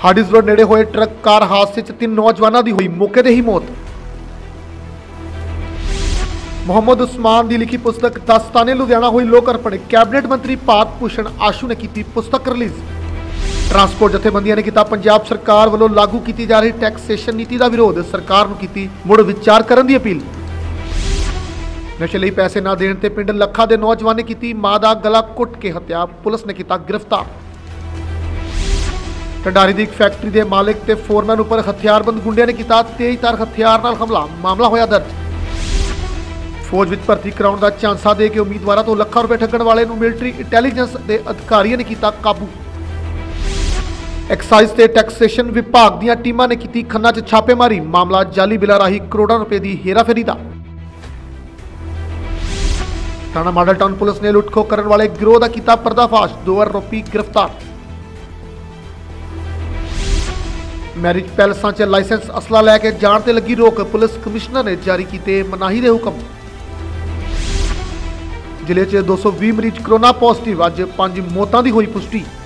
Hardee's road नेड़े होए truck car हादसे 3 नौजवानों की हुई मौके ते ही मौत। मोहम्मद उस्मान की लिखी पुस्तक दास्ताने लुधियाना हुई लोक अर्पण। कैबिनेट मंत्री भारत भूषण आशू ने की पुस्तक रिलीज। ट्रांसपोर्ट जथेबंदियां ने किया पंजाब सरकार वालों लागू की जा रही टैक्सेशन नीति का विरोध। सरकार नूं कीती मुड़ विचार करने की अपील। नशे लई पैसे ना देने ते पिंड लखा के नौजवान ने की मां का गला घुट के हत्या। पुलिस ने किया गिरफ्तार। ढंडारी की एक फैक्ट्री के मालिक ते फोरमैन उपर हथियारबंद गुंडिया ने किया तेजधार हथियार नाल हमला। मामला होया दर्ज। फौज में भर्ती कराने का झांसा दे के उम्मीदवारों तो लाखों रुपए ठगण वाले नूं मिलिटरी इंटैलीजेंस के अधिकारियों ने किया काबू। एक्साइज ते टैक्सेशन विभाग दीआं टीमां ने की खन्ना च छापेमारी। मामला जाली बिलां राही करोड़ों रुपए की हेराफेरी का। थाना मॉडल टाउन पुलिस ने लुटखो करने वाले गिरोह का किया पर्दाफाश। 2 आरोपी गिरफ्तार। मैरिज पैलेसां च लाइसेंस असला लैके जाण ते लगी रोक। पुलिस कमिश्नर ने जारी किए मनाही के हुक्म। जिले च 220 मरीज कोरोना पॉजिटिव। अज 5 मौतों की हुई पुष्टि।